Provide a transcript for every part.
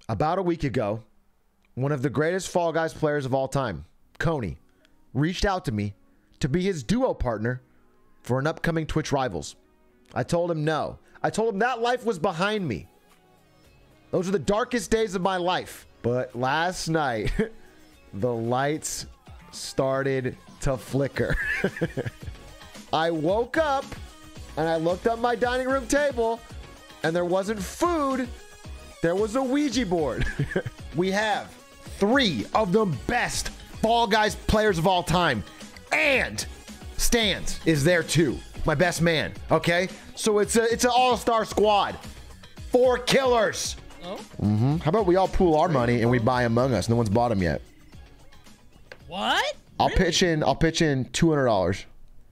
About a week ago, one of the greatest Fall Guys players of all time, Coney, reached out to me to be his duo partner for an upcoming Twitch Rivals. I told him no. I told him that life was behind me. Those are the darkest days of my life. But last night, the lights started to flicker. I woke up and I looked up my dining room table and there wasn't food. There was a Ouija board. We have 3 of the best Fall Guys players of all time. And Stans is there too. My best man. Okay? So it's an all-star squad. 4 killers. Oh? How about we all pool our money and we buy Among Us? No one's bought them yet. What? I'll pitch in $200.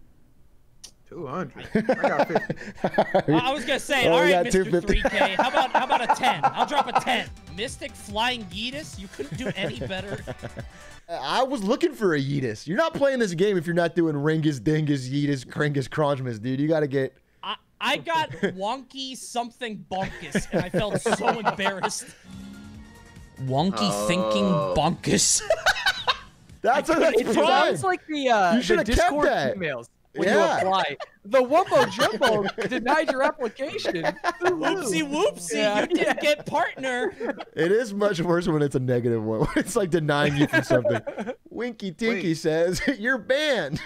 200. I got 50. Well, I was gonna say, all right, Mr. 3K. How about a 10? I'll drop a 10. Mystic Flying Yeetus. You couldn't do any better. I was looking for a Yeetus. You're not playing this game if you're not doing Ringus, Dingus, Yeetus, Kringus, Kronjmus, dude. You got to get... I got wonky something bonkus, and I felt so embarrassed. Wonky thinking bonkus. That's prime. It sounds like You should the have kept Discord that. emails when you apply. The Wumbo Jumbo denied your application. Whoopsie whoopsie, Yeah. you didn't get partner. It is much worse when it's a negative one. It's like denying you from something. Winky Tinky says, you're banned.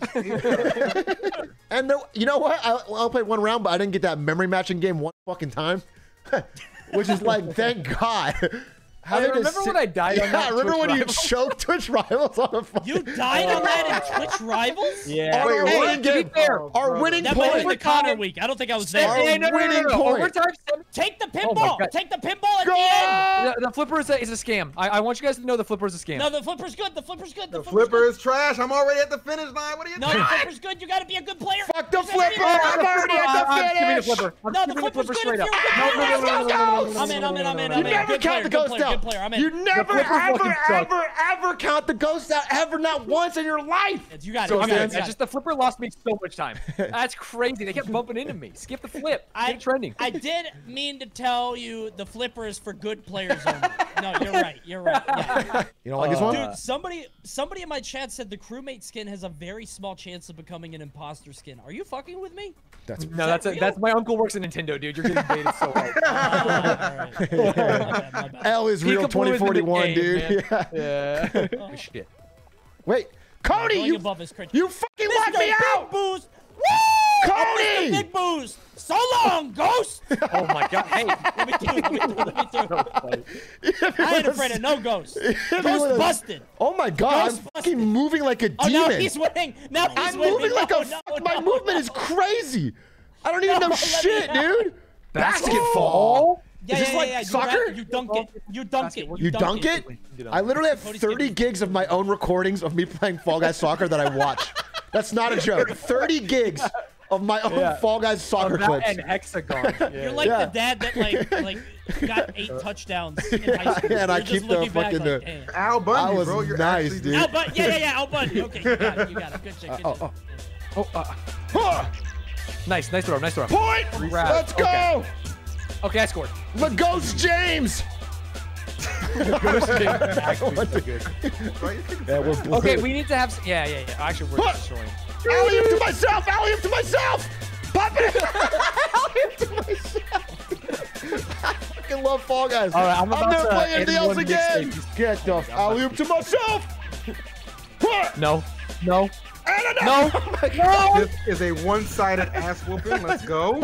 And you know what? I'll play one round, but I didn't get that memory matching game one fucking time. Which is like, thank God. Remember when I died on that remember Twitch when Rivals? you choked Twitch Rivals on the phone? You died on that in Twitch Rivals? Yeah. Our Hey, winning to be game. fair, Our winning That might have been point. the Connor week. I don't think I was there. Our winning point. Overtime, Take the Oh my pinball. God. Take the pinball at Go! the end. the flipper is a scam. I want you guys to know the flipper is a scam. No, the flipper's good. The flipper's good. The flipper is trash. I'm already at the finish line. What are you No, doing? the flipper's good. You gotta be a good player. Fuck the You gotta be a flipper. good I'm already at the Give me the finish. flipper. I'm No, the giving the flipper's flipper good straight if up. you're a good player. I'm in. You I'm never in. count the Good ghost player, out. good player. I'm in. You never, flipper fucking sucks. ever count the ghost out. Ever, not once in your life. You got it. So You got it. it's just the flipper lost me so much time. That's crazy. They kept bumping into me. Skip the flip. Get it trending. I did mean to tell you the flipper is for good players only. No, you're right. You're right. Yeah. You don't like this one? Dude, somebody in my chat said the crewmate skin has a very small chance of becoming an imposter skin. Are you fucking with me? No, that's my uncle works at Nintendo, dude. You're getting baited so hard. All right. My bad. L is real Peekaboo is in the 2041, game, dude. man. Yeah. Yeah. Shit. Wait, Cody, Going you above his crit. fucking let Mr. me Big out. Boost. Woo! Cody! Mr. Big Boost. So long, Ghost. Oh my god. Hey. Let me through. I ain't afraid of no ghost. Ghost would've- busted. Oh my god, Ghost I'm busted. fucking moving like a Oh, demon. now he's winning. Now he's I'm winning. moving like a my movement is crazy. I don't even know let shit, me out. dude. Basketball. Yeah, Is this like yeah. soccer? You dunk it. You dunk it. You dunk it? I literally have 30 gigs of my own recordings of me playing Fall Guys Soccer that I watch. That's not a joke. 30 gigs of my own Fall Guys Soccer clips. And hexagon. Yeah. You're like the dad that like got 8 touchdowns in high school. And I You're just keep the looking back fucking like, damn. Al That Bundy, was bro. You're nice, actually dude. Al Bundy. Yeah. Al Bundy. Okay, you got it. You got it. Good shit. Good shit. Huh. Nice throw. Nice throw. Point! Congrats. Let's go! Okay, I scored. The Ghost James! Actually, so good. Yeah, we're blue. Okay, we need to have. Yeah. Actually, we're What? destroying. Alley-oop to myself! Alley-oop to myself! Pop it! Alley-oop to myself! I fucking love Fall Guys. All right, I'm about never to playing anything end else one again. mixtape. Get the alley-oop to myself! What? No. No! No. This is a one-sided ass whooping. Let's go.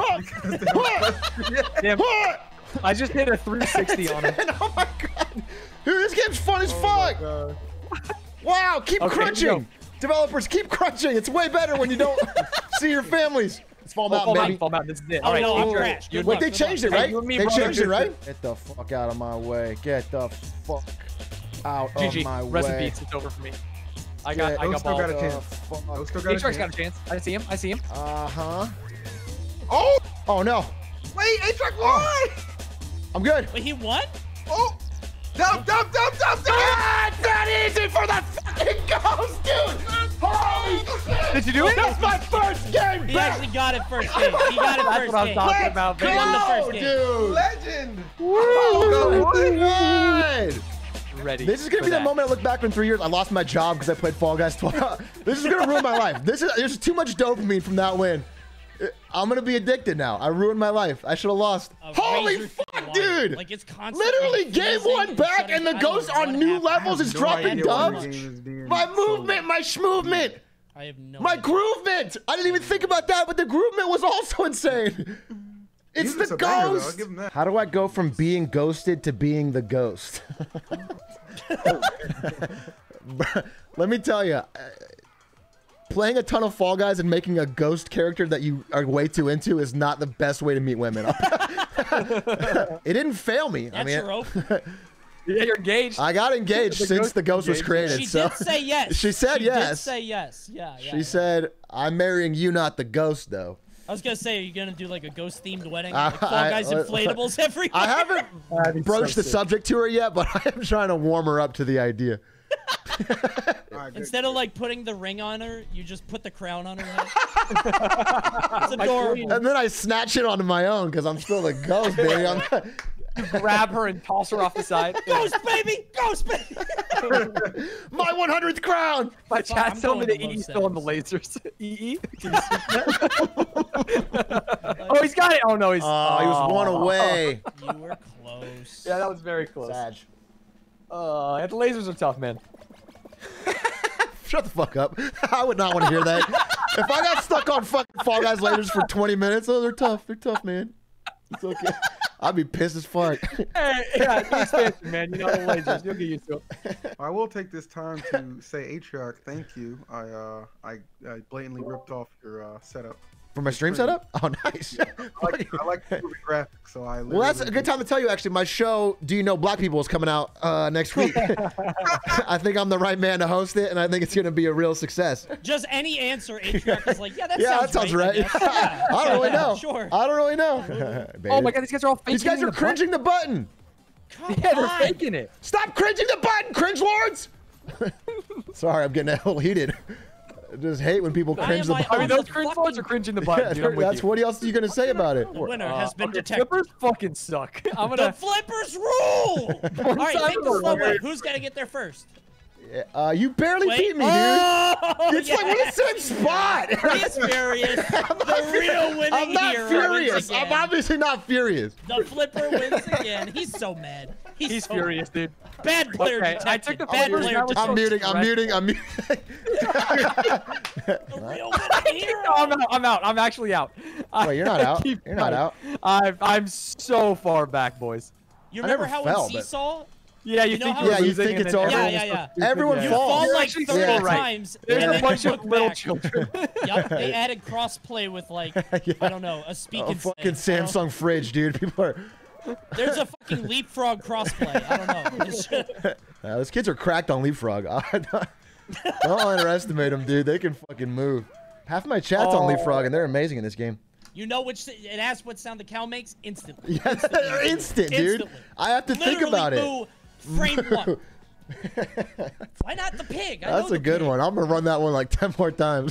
Damn. I just hit a 360 on him. Oh my god! Dude, this game's fun as fuck! Wow, keep Okay, crunching! Developers, keep crunching! It's way better when you don't see your families! It's Fall Mountain, baby. Fall Mountain. This is it. Oh, All right. no, I'm Wait, trash. Good Wait, luck, they good changed luck. it, right? Hey, you and me, They brother. changed it, right? Get the fuck out of my way. Get the fuck out GG. of my Rest in way. peace. It's over for me. I got Ghost still balls. got a chance. Ghost still got a Aatrox got chance. a chance. I see him. Uh-huh. Oh! Oh, no. Wait, Aatrox won! I'm good. Wait, he won? Oh! Dump! Ah, it's not easy for the fucking Ghost, dude! Did you do it? That's my first game He back. actually got it first game. He got it That's first what I'm game. talking about, He baby. won the first game. Dude. Legend. Oh, good. Ready. This is gonna be the moment I look back in 3 years. I lost my job because I played Fall Guys 12. This is gonna ruin my life. There's too much dopamine from that win. I'm gonna be addicted now. I ruined my life. I should have lost. Holy razor fuck, thin line. dude! Like it's constantly Literally game freezing 1 and back, shutting and the down. ghost What on new happened? levels is No dropping idea what dubs. the game is being My sold. movement, my schmovement, I have no my idea. groovement. I didn't even think about that, but the groovement was also insane. It's Music's the a banger, though. I'll ghost. give him that. How do I go from being ghosted to being the ghost? Let me tell you, playing a ton of Fall Guys and making a ghost character that you are way too into is not the best way to meet women. It didn't fail me. That's your rope. Yeah, you're engaged. I got engaged since the ghost was created. She so did say yes. She said yes. She did say yes. Yeah. She said, "I'm marrying you, not the ghost, though." I was gonna say, are you gonna do like a ghost themed wedding? I- Like Fall Guys I- inflatables everywhere. I haven't broached the subject to her yet, but I am trying to warm her up to the idea. All right, good. Instead of like putting the ring on her, you just put the crown on her head. It's adorable. And then I snatch it onto my own because I'm still the ghost, baby. Grab her and toss her off the side. Ghost baby, ghost baby. My 100th crown. My chat's I'm telling me going that to EE's low still on the lasers. EE? Can you see that? Oh, he's got it. Oh, no, he's... Oh, he was one away. You were close. Yeah, that was very close. Sag. Yeah, the lasers are tough, man. Shut the fuck up. I would not want to hear that. If I got stuck on fucking Fall Guys lasers for 20 minutes, oh, they're tough. They're tough, man. It's okay. I'd be pissed as fuck. Hey, yeah, it's the expansion, man. You know the lasers. You'll get used to it. I will take this time to say, Atriarch, thank you. I blatantly ripped off your setup. For my stream setup? Oh, nice. I like the graphics, so I. Well, that's a good time to tell you, actually. My show, Do You Know Black People, is coming out next week. I think I'm the right man to host it, and I think it's going to be a real success. Just any answer, Atriarch is like, yeah, that Yeah, sounds that sounds right. right. I guess. Yeah. I don't really know. Sure. I don't really know. Oh, my God, these guys are all faking These guys are the cringing the button. Come Yeah, they're on. faking it. Stop cringing the button, cringe lords. Sorry, I'm getting a little heated. I just hate when people cringe the am I button. I mean, on those the cringe fucking- lords are cringing the button, dude. I'm with That's you. what else are you going to say about it? The winner has been Okay, detected. Flippers fucking suck. I'm The gonna... flippers rule. All right, time take the ago, slow way. right? Who's gonna get there first? You barely Wait. beat me, dude. Oh, It's like we're in the same spot. He's furious. The real winning I'm not hero furious. wins again. I'm obviously not furious. The flipper wins again. He's so mad. He's so furious, dude. Bad player Okay, detected. I took the Bad flippers, player now we're detected. I'm muting. I'm muting. The real winning hero. No, I'm out. I'm actually out. Wait, you're not out. Keep You're not going. out. I'm so far back, boys. You I remember never how fell, in but- Seesaw, Yeah, you You know think how- you're Yeah, you losing think and it's then over? Yeah, everyone's yeah, so stupid, Everyone you falls. fall You're like actually 30 so right. times. There's and a then bunch you of look little back. children. Yep, they added crossplay with like I don't know, a speak A and fucking say. I don't- Samsung fridge, dude. People are. There's a fucking leapfrog crossplay. I don't know. It's just- Those kids are cracked on Leapfrog. Don't underestimate them, dude. They can fucking move. Half my chat's on Leapfrog, and they're amazing in this game. You know it asks what sound the cow makes instantly. Yeah, they're instant, dude. Instantly. I have to think about it. Literally moo, frame one. Why not the pig? I That's know a the good pig. one. I'm gonna run that one like 10 more times.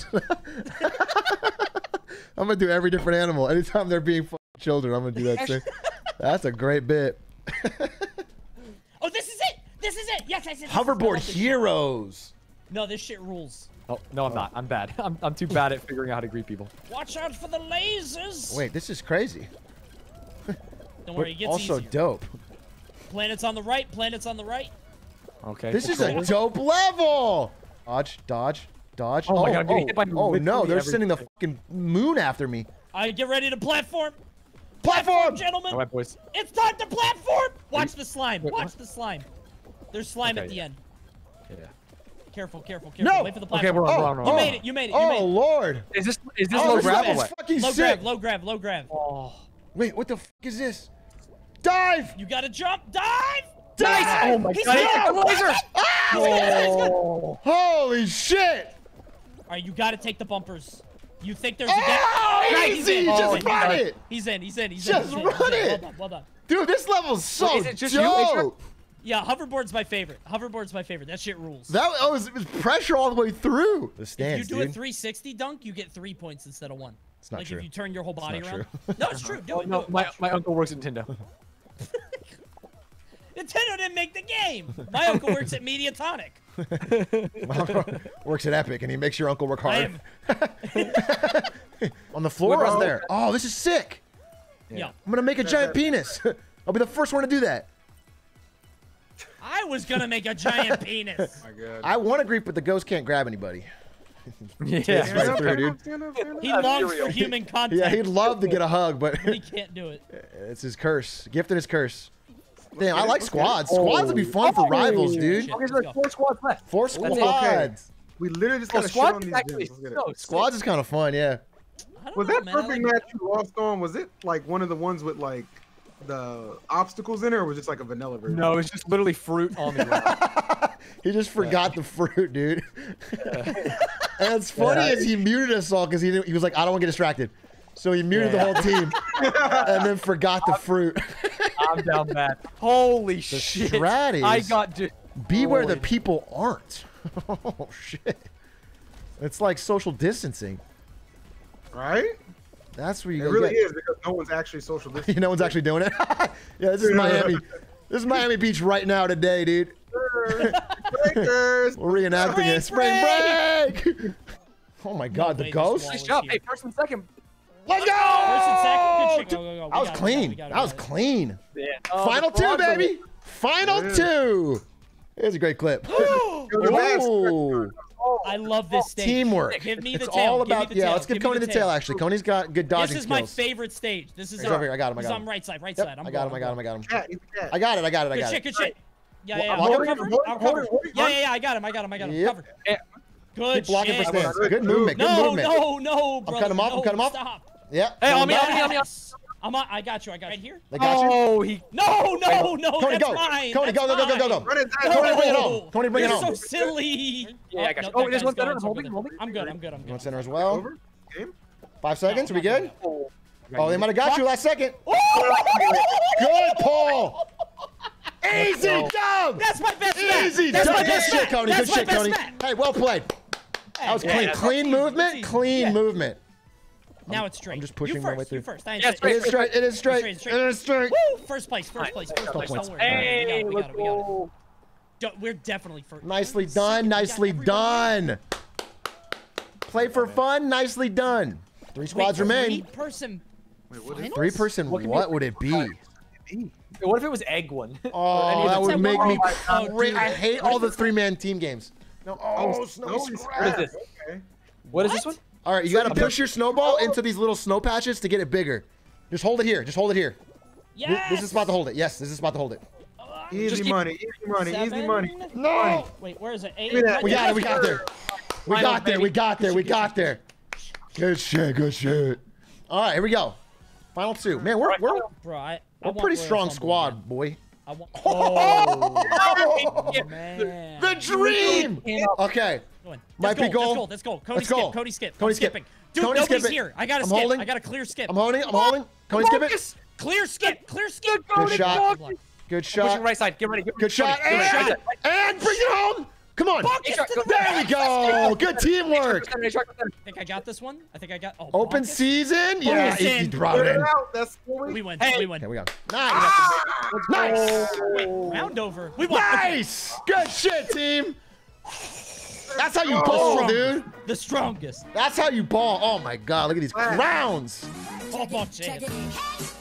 I'm gonna do every different animal. Anytime they're being fucking children, I'm gonna do that thing. That's a great bit. Oh, this is it. This is it. Yes, I said. Hoverboard heroes. No, this shit rules. Oh, no, I'm not. I'm bad. I'm too bad at figuring out how to greet people. Watch out for the lasers. Wait, this is crazy. Don't worry, it gets Also easier. dope. Planets on the right. Planets on the right. Okay. This is a dope level. Dodge, dodge, dodge. Oh my God, I'm getting hit by oh no, literally they're sending the everything. fucking moon after me. All right, get ready to platform. Platform! Gentlemen. All right, boys. It's time to platform. Watch the slime. Wait, Watch what? the slime. There's slime at Okay. the end. Yeah. Careful, careful, careful. No! Wait for the Okay, platform. we're on. You made it. You made it. You Oh made it. lord. Is this Oh, low this gravel? level's That's fucking Low sick. grav, low grav, low grav. Oh. Wait, what the fuck is this? Dive! You gotta jump. Dive. Dive! Oh my He's God! there. He took the laser. Oh! Holy shit! All right, you gotta take the bumpers. You think there's a gap? Oh, Right, he's easy! in. Just He's in. run it! He's in. He's in. He's Just in. run He's in. it! Well done. Well done. Dude, this level's so Wait, is it just you, Adrian? dope! Yeah, hoverboard's my favorite. Hoverboard's my favorite. That shit rules. That it was pressure all the way through. The If stance, you do dude. a 360 dunk, you get 3 points instead of 1. It's not like true. if you turn your whole body not around. true. No, it's true. Do Oh, it. no, do it. my uncle works at Nintendo. Nintendo didn't make the game. My uncle works at Mediatonic. Works at Epic, and he makes your uncle work hard. I On the floor What- right there. Oh, this is sick. Yeah. I'm gonna make a giant penis. I'll be the first one to do that. I was gonna make a giant penis. My God. I want to agree, but the ghost can't grab anybody. Yeah. Stand up, through, stand dude. up, stand up, stand up. He longs for human contact. Yeah, he'd love to get a hug, but He can't do it. it's his curse. Gifted his curse. Damn, I like squads. Squads would be fun for rivals, dude. Shit. Okay, so there's 4 squads left. 4 That's it. squads. We literally just Oh, got to shit squad on is these actually gyms. Let's get it. so Squads is kind of fun, yeah. I don't Was know, that man. I perfect like- match you lost on? Was it like one of the ones with like the obstacles in it, or was it just like a vanilla version? No, it's just literally fruit on the ground. He just forgot the fruit, dude. And it's funny is he muted us all because he was like, I don't want to get distracted. So he muted the whole team and then forgot the fruit. I'm down bad. Holy shit. strat is- I got just Be where the destroyed. people aren't. Oh, shit. It's like social distancing. Right? That's where you It go really get. is because no one's actually social distancing. No one's actually doing it. Yeah, this is Miami. This is Miami Beach right now today, dude. Breakers. We're reenacting it. Spring break! Oh my god, the way this ghost? wall Nice is job. here. Hey, first and second. Let's go! First and second. Good shit. Go, go, go. We That was got it, clean. we got it, That was we got it. clean. Yeah. Final the two, frog level. baby. Final Yeah. two. Here's a great clip. Yo, the last- Ooh. I love this stage. Teamwork. Give me the It's tail. all Give me about, the yeah, tail. let's give me Coney the tail, actually. Coney's got good dodging This is my skills. favorite stage. This is He's over here. I got him. I He's got on him. right side. Right Yep, side. I got him. I got him. I got him. Cat, he's a cat. I got it. I got it. I Good got shit. it. Good shit. Yeah, yeah. Well, I'll I'll cover. hold it, I'll hold cover. it, hold it. Yeah, yeah, yeah. I got him. I got him. I got him. Yep. Cover. Yeah. Good Keep blocking for shit. stance. Good Good move. movement. Good No, movement. no, brother. cutting him off, I'm No, cutting him off. Stop. Yeah. Hey, on me, Yes. on me, on me, on me. I'm on. I got you. I got right here. They got you. Oh, he. No, no, no. Coney, that's go. mine. Coney, that's go, go, go, go, go, mine. go. Run it down. Coney, bring it No. home. Coney, bring it You're home. so silly. Yeah, I got no, you. Oh, that there's guy's one better. going, I'm holding, so holding. I'm good. I'm good. I'm You want good. center as well? Over. Game. 5 seconds. We good? Oh. Oh, they might have got you last second. Good, Paul. Easy dub. That's my best bet. Easy That's dub. my Good best shit, bet. Coney. That's Good my shit, best Coney. bet. Hey, well played. That was Hey, clean. yeah, Clean that's movement. easy. Clean Yeah. movement. Now it's straight. I'm just pushing you my first, way through. You first. I ain't Yeah, straight. It is straight. It is straight. Straight, straight. It is straight. Woo! First place. First place. First place. points. Don't worry. Hey, we let's got it. We got it. go. We're definitely first. Nicely Second, we done. got Nicely everybody done. Play for fun. Nicely done. 3 in. squads Wait, remain. 3-person. Wait, what is finals? 3-person. What can What we- would it be? it? What if it was egg one? Oh, that would That's make me one. crazy. I dude. hate all the 3-man team games. No, oh, snowy Snowy scrap. What is this? Okay. What is this one? All right, you got to push your snowball into these little snow patches to get it bigger. Just hold it here. Just hold it here. Yes. This is the spot to hold it. Yes, this is the spot to hold it. Easy Just keep- money. Easy money. Easy 7. money. No. Wait, where is it? 8. Give me that. We got it. We got there. We Final, got there. baby. We got there. We got there. Good shit. Good shit. All right, here we go. Final 2. Man, we're Bro, I we're want pretty Royal strong Rumble squad, again. boy. I want. Oh, Yeah. man. The dream. Okay. Go in. Might Let's be go. goal. Let's go. Cody Let's go. skip. Cody skip. Cody I'm skip. skipping. Dude, Cody nobody's skip it. here. I got to I'm skip. holding. I got a clear skip. I'm holding. I'm holding. Cody, skip it. Focus. Clear skip. Clear skip. Good shot. Good luck. Good Pushing shot. right side. Get ready. Get Good shot. ready. Get ready. And bring it home. Come on. Focus to the There we go. Good teamwork. I think I got this one. I think I got. Oh, Open Bonkus? season. Yeah, Bonus easy in. drop it Put it in. out. That's what We win. Hey. We win. Okay, we got it. Nice. Nice. Wait, round over. We won. Okay. Nice. Good shit, team. That's how you ball, dude. The strongest. That's how you ball. Oh my God, look at these crowns. Oh, check Check it.